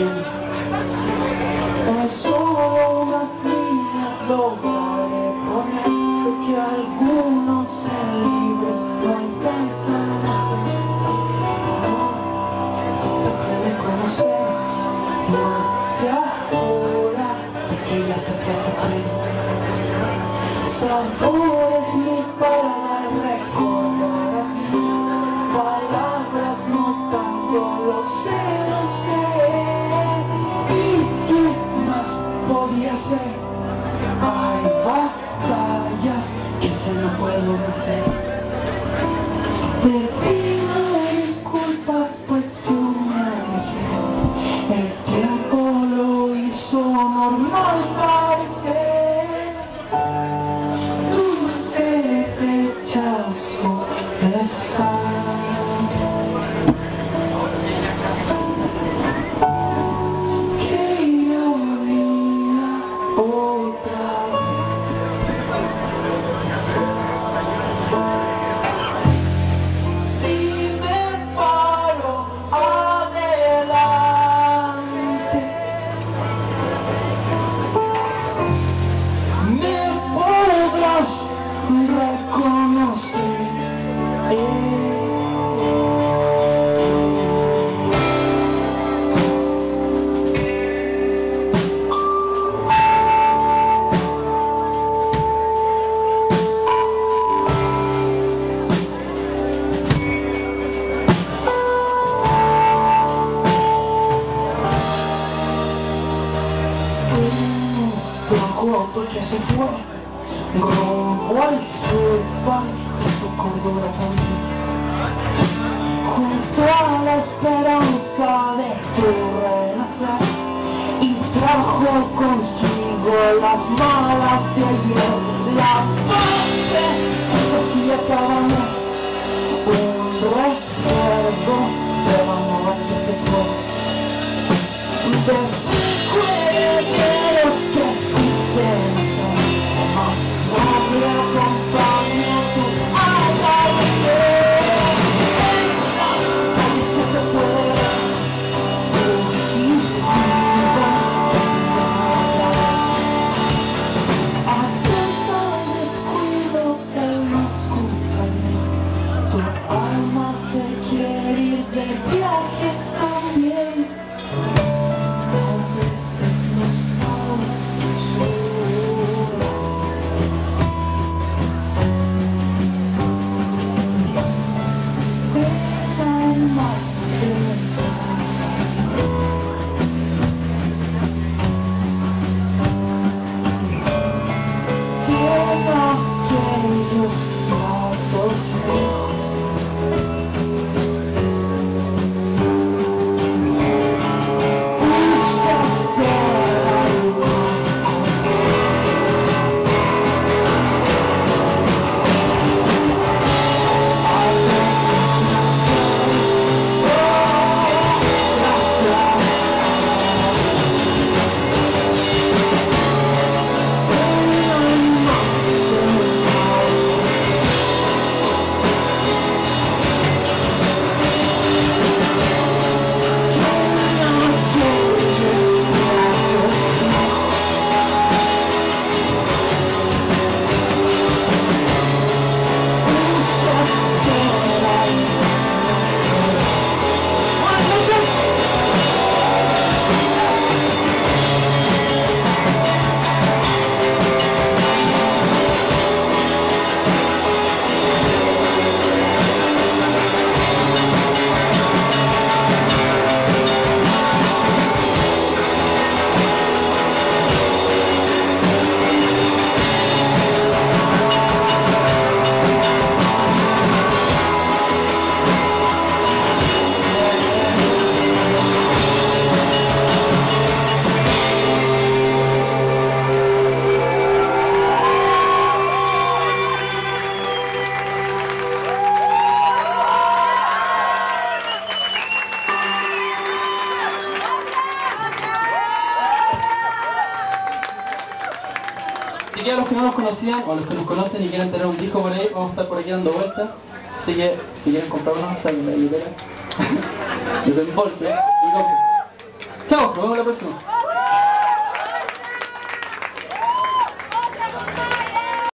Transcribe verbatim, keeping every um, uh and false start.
bien. En solo unas líneas lograré poner lo que algunos en libros no alcanzan a hacer. Te puede conocer, más que ahora sé que ya se fue ese tren. Sabores ni para recordar aquí, palabras no tanto los celos de él. ¿Y qué más podía ser? Hay batallas que se no puedo vencer. Te pido disculpas pues yo me alejé. El tiempo lo hizo normal parecer. Dulce rechazo de sangre que ironía otra vez. Si me paro adelante, me podrás reconocer. Blanco auto que se fue rumbo al sur, de tu cordura también, junto a la esperanza de tu renacer, y trajo consigo las malas de ayer, la base que se hacía cada mes, un recuerdo de la amor que se fue, de cinco herederos que fuiste más noble acompaña tu atardecer. En las calles se te puede fugitivo atento al descuido, él no escucha bien. Tu alma se quiere ir de viajes también. Aquellos gatos viejos usaste la luz. A veces nos doy Así que a los que no nos conocían o a los que nos conocen y quieren tener un disco por ahí, vamos a estar por aquí dando vueltas. Así que si quieren comprar uno, saquen la billetera, desembolsen y compren. Chao, nos vemos la próxima.